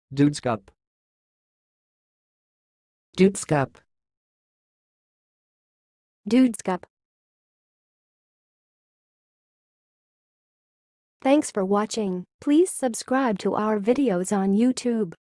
doodskop, doodskop, doodskop. Thanks for watching. Please subscribe to our videos on YouTube.